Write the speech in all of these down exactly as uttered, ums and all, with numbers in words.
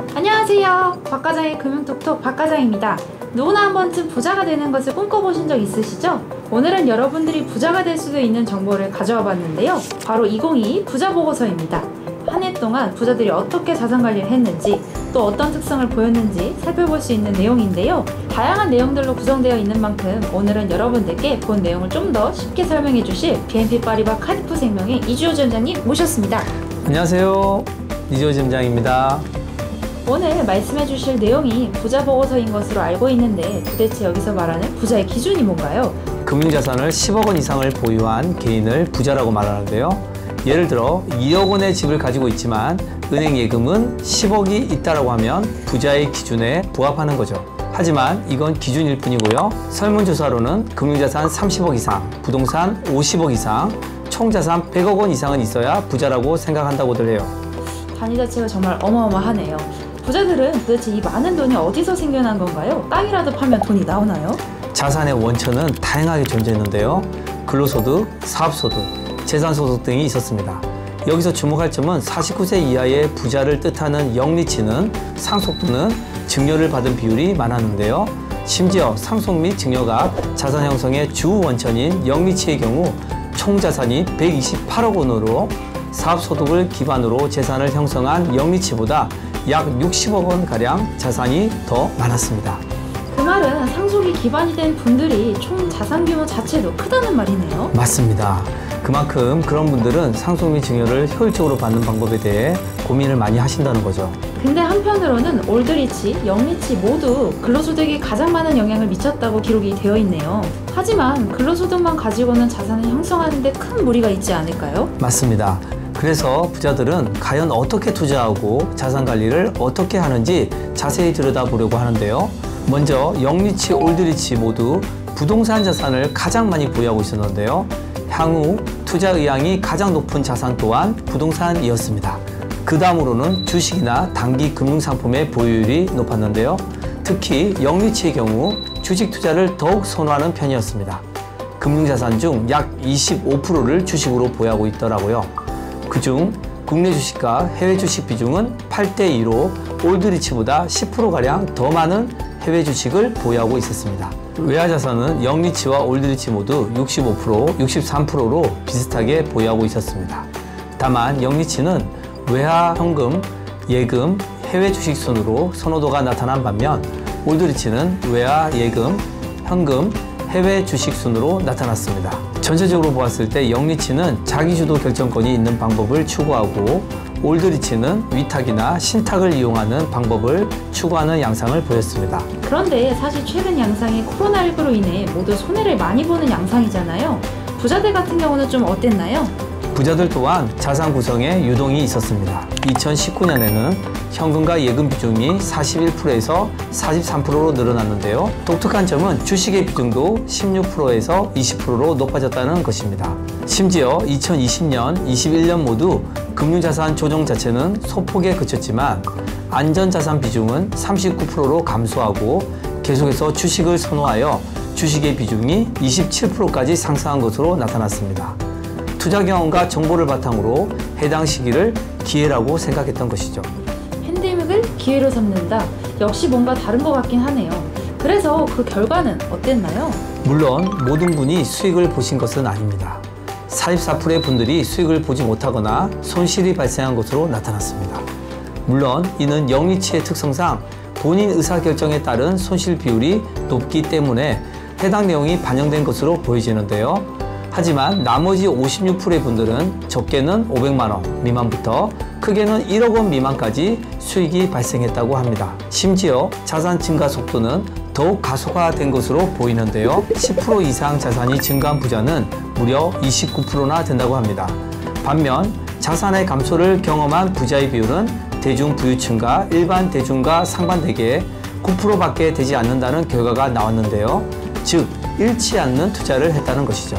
안녕하세요. 박과장의 금융톡톡 박과장입니다. 누구나 한 번쯤 부자가 되는 것을 꿈꿔보신 적 있으시죠? 오늘은 여러분들이 부자가 될 수도 있는 정보를 가져와 봤는데요. 바로 이천이십이 부자 보고서입니다. 한 해 동안 부자들이 어떻게 자산 관리를 했는지, 또 어떤 특성을 보였는지 살펴볼 수 있는 내용인데요. 다양한 내용들로 구성되어 있는 만큼 오늘은 여러분들께 본 내용을 좀 더 쉽게 설명해 주실 비엔피 파리바 카디프 생명의 이주호 지점장님 모셨습니다. 안녕하세요. 이주호 지점장입니다. 오늘 말씀해 주실 내용이 부자 보고서인 것으로 알고 있는데 도대체 여기서 말하는 부자의 기준이 뭔가요? 금융자산을 십억 원 이상을 보유한 개인을 부자라고 말하는데요. 예를 들어 이억 원의 집을 가지고 있지만 은행 예금은 십억이 있다라고 하면 부자의 기준에 부합하는 거죠. 하지만 이건 기준일 뿐이고요. 설문조사로는 금융자산 삼십억 이상, 부동산 오십억 이상, 총자산 백억 원 이상은 있어야 부자라고 생각한다고들 해요. 단위 자체가 정말 어마어마하네요. 부자들은 도대체 이 많은 돈이 어디서 생겨난 건가요? 땅이라도 파면 돈이 나오나요? 자산의 원천은 다양하게 존재했는데요. 근로소득, 사업소득, 재산소득 등이 있었습니다. 여기서 주목할 점은 사십구 세 이하의 부자를 뜻하는 영리치는 상속 또는 증여를 받은 비율이 많았는데요. 심지어 상속 및 증여가 자산 형성의 주 원천인 영리치의 경우 총자산이 백이십팔억 원으로 사업소득을 기반으로 재산을 형성한 영리치보다 약 육십억 원가량 자산이 더 많았습니다. 그 말은 상속이 기반이 된 분들이 총 자산 규모 자체도 크다는 말이네요. 맞습니다. 그만큼 그런 분들은 상속 및 증여를 효율적으로 받는 방법에 대해 고민을 많이 하신다는 거죠. 근데 한편으로는 올드리치, 영리치 모두 근로소득에 가장 많은 영향을 미쳤다고 기록이 되어 있네요. 하지만 근로소득만 가지고는 자산을 형성하는 데 큰 무리가 있지 않을까요? 맞습니다. 그래서 부자들은 과연 어떻게 투자하고 자산 관리를 어떻게 하는지 자세히 들여다보려고 하는데요. 먼저 영리치, 올드리치 모두 부동산 자산을 가장 많이 보유하고 있었는데요. 향후 투자 의향이 가장 높은 자산 또한 부동산이었습니다. 그 다음으로는 주식이나 단기 금융상품의 보유율이 높았는데요. 특히 영리치의 경우 주식 투자를 더욱 선호하는 편이었습니다. 금융자산 중 약 이십오 퍼센트를 주식으로 보유하고 있더라고요. 그중 국내 주식과 해외 주식 비중은 팔 대 이로 올드리치보다 십 퍼센트가량 더 많은 해외 주식을 보유하고 있었습니다. 외화 자산은 영리치와 올드리치 모두 육십오 퍼센트, 육십삼 퍼센트로 비슷하게 보유하고 있었습니다. 다만 영리치는 외화 현금, 예금, 해외 주식 순으로 선호도가 나타난 반면 올드리치는 외화 예금, 현금, 해외 주식 순으로 나타났습니다. 전체적으로 보았을 때 영리치는 자기주도 결정권이 있는 방법을 추구하고 올드리치는 위탁이나 신탁을 이용하는 방법을 추구하는 양상을 보였습니다. 그런데 사실 최근 양상이 코로나십구로 인해 모두 손해를 많이 보는 양상이잖아요. 부자들 같은 경우는 좀 어땠나요? 부자들 또한 자산 구성에 유동이 있었습니다. 이천십구 년에는 현금과 예금 비중이 사십일 퍼센트에서 사십삼 퍼센트로 늘어났는데요. 독특한 점은 주식의 비중도 십육 퍼센트에서 이십 퍼센트로 높아졌다는 것입니다. 심지어 이천이십 년, 이십일 년 모두 금융자산 조정 자체는 소폭에 그쳤지만 안전자산 비중은 삼십구 퍼센트로 감소하고 계속해서 주식을 선호하여 주식의 비중이 이십칠 퍼센트까지 상승한 것으로 나타났습니다. 투자 경험과 정보를 바탕으로 해당 시기를 기회라고 생각했던 것이죠. 팬데믹을 기회로 삼는다. 역시 뭔가 다른 것 같긴 하네요. 그래서 그 결과는 어땠나요? 물론 모든 분이 수익을 보신 것은 아닙니다. 사십사 퍼센트의 분들이 수익을 보지 못하거나 손실이 발생한 것으로 나타났습니다. 물론 이는 영리치의 특성상 본인 의사결정에 따른 손실 비율이 높기 때문에 해당 내용이 반영된 것으로 보여지는데요. 하지만 나머지 오십육 퍼센트의 분들은 적게는 오백만 원 미만부터 크게는 일억 원 미만까지 수익이 발생했다고 합니다. 심지어 자산 증가 속도는 더욱 가속화된 것으로 보이는데요. 십 퍼센트 이상 자산이 증가한 부자는 무려 이십구 퍼센트나 된다고 합니다. 반면 자산의 감소를 경험한 부자의 비율은 대중 부유층과 일반 대중과 상반되게 구 퍼센트밖에 되지 않는다는 결과가 나왔는데요. 즉 잃지 않는 투자를 했다는 것이죠.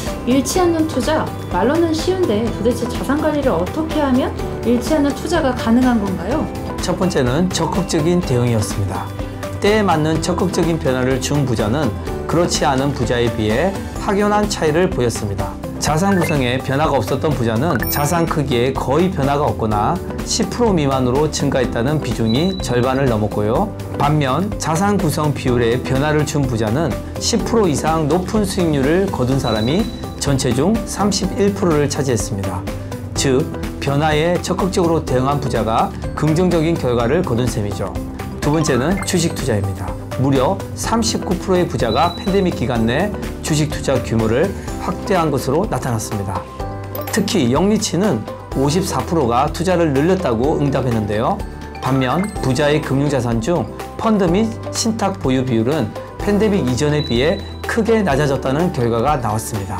잃지 않는 투자, 말로는 쉬운데 도대체 자산 관리를 어떻게 하면 잃지 않는 투자가 가능한 건가요? 첫 번째는 적극적인 대응이었습니다. 때에 맞는 적극적인 변화를 준 부자는 그렇지 않은 부자에 비해 확연한 차이를 보였습니다. 자산 구성에 변화가 없었던 부자는 자산 크기에 거의 변화가 없거나 십 퍼센트 미만으로 증가했다는 비중이 절반을 넘었고요. 반면 자산 구성 비율에 변화를 준 부자는 십 퍼센트 이상 높은 수익률을 거둔 사람이 전체 중 삼십일 퍼센트를 차지했습니다. 즉, 변화에 적극적으로 대응한 부자가 긍정적인 결과를 거둔 셈이죠. 두 번째는 주식 투자입니다. 무려 삼십구 퍼센트의 부자가 팬데믹 기간 내 주식 투자 규모를 확대한 것으로 나타났습니다. 특히 영리치는 오십사 퍼센트가 투자를 늘렸다고 응답했는데요. 반면 부자의 금융자산 중 펀드 및 신탁 보유 비율은 팬데믹 이전에 비해 크게 낮아졌다는 결과가 나왔습니다.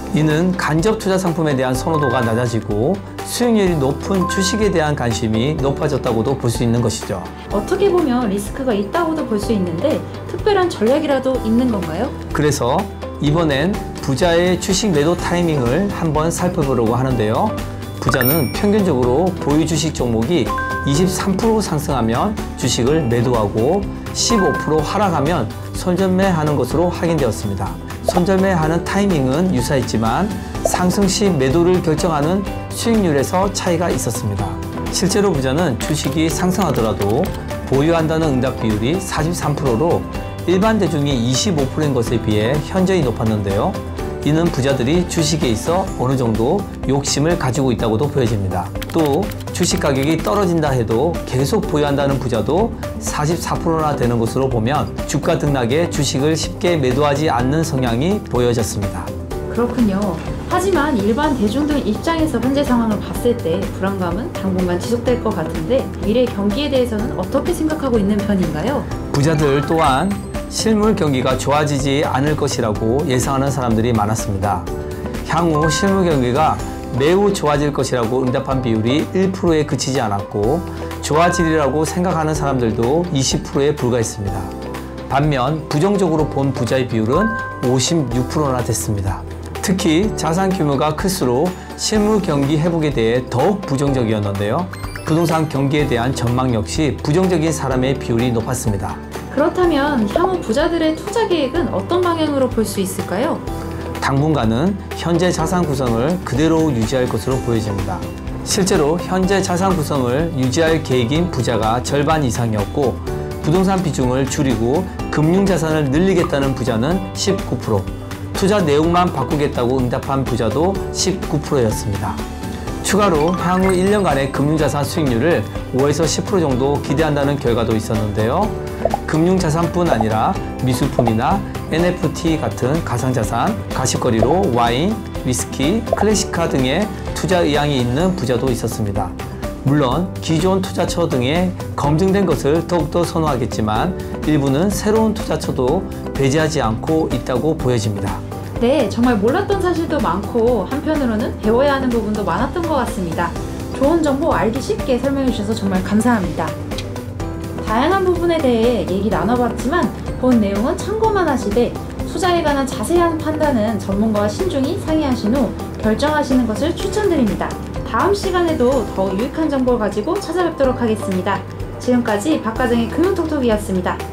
이는 간접 투자 상품에 대한 선호도가 낮아지고 수익률이 높은 주식에 대한 관심이 높아졌다고도 볼 수 있는 것이죠. 어떻게 보면 리스크가 있다고도 볼 수 있는데 특별한 전략이라도 있는 건가요? 그래서 이번엔 부자의 주식 매도 타이밍을 한번 살펴보려고 하는데요. 부자는 평균적으로 보유 주식 종목이 이십삼 퍼센트 상승하면 주식을 매도하고 십오 퍼센트 하락하면 손절매하는 것으로 확인되었습니다. 손절매하는 타이밍은 유사했지만 상승 시 매도를 결정하는 수익률에서 차이가 있었습니다. 실제로 부자는 주식이 상승하더라도 보유한다는 응답 비율이 사십삼 퍼센트로 일반 대중이 이십오 퍼센트인 것에 비해 현저히 높았는데요. 이는 부자들이 주식에 있어 어느 정도 욕심을 가지고 있다고도 보여집니다. 또 주식 가격이 떨어진다 해도 계속 보유한다는 부자도 사십사 퍼센트나 되는 것으로 보면 주가 등락에 주식을 쉽게 매도하지 않는 성향이 보여졌습니다. 그렇군요. 하지만 일반 대중들 입장에서 현재 상황을 봤을 때 불안감은 당분간 지속될 것 같은데 미래 경기에 대해서는 어떻게 생각하고 있는 편인가요? 부자들 또한 실물 경기가 좋아지지 않을 것이라고 예상하는 사람들이 많았습니다. 향후 실물 경기가 매우 좋아질 것이라고 응답한 비율이 일 퍼센트에 그치지 않았고 좋아지리라고 생각하는 사람들도 이십 퍼센트에 불과했습니다. 반면 부정적으로 본 부자의 비율은 오십육 퍼센트나 됐습니다. 특히 자산 규모가 클수록 실물 경기 회복에 대해 더욱 부정적이었는데요. 부동산 경기에 대한 전망 역시 부정적인 사람의 비율이 높았습니다. 그렇다면 향후 부자들의 투자 계획은 어떤 방향으로 볼 수 있을까요? 당분간은 현재 자산 구성을 그대로 유지할 것으로 보여집니다. 실제로 현재 자산 구성을 유지할 계획인 부자가 절반 이상이었고 부동산 비중을 줄이고 금융자산을 늘리겠다는 부자는 십구 퍼센트, 투자 내용만 바꾸겠다고 응답한 부자도 십구 퍼센트였습니다. 추가로 향후 일 년간의 금융자산 수익률을 오에서 십 퍼센트 정도 기대한다는 결과도 있었는데요. 금융자산뿐 아니라 미술품이나 엔에프티 같은 가상자산, 가십거리로 와인, 위스키, 클래식카 등의 투자 의향이 있는 부자도 있었습니다. 물론 기존 투자처 등에 검증된 것을 더욱더 선호하겠지만 일부는 새로운 투자처도 배제하지 않고 있다고 보여집니다. 네, 정말 몰랐던 사실도 많고 한편으로는 배워야 하는 부분도 많았던 것 같습니다. 좋은 정보 알기 쉽게 설명해 주셔서 정말 감사합니다. 다양한 부분에 대해 얘기 나눠봤지만 본 내용은 참고만 하시되 투자에 관한 자세한 판단은 전문가와 신중히 상의하신 후 결정하시는 것을 추천드립니다. 다음 시간에도 더 유익한 정보를 가지고 찾아뵙도록 하겠습니다. 지금까지 박과정의 금융톡톡이었습니다.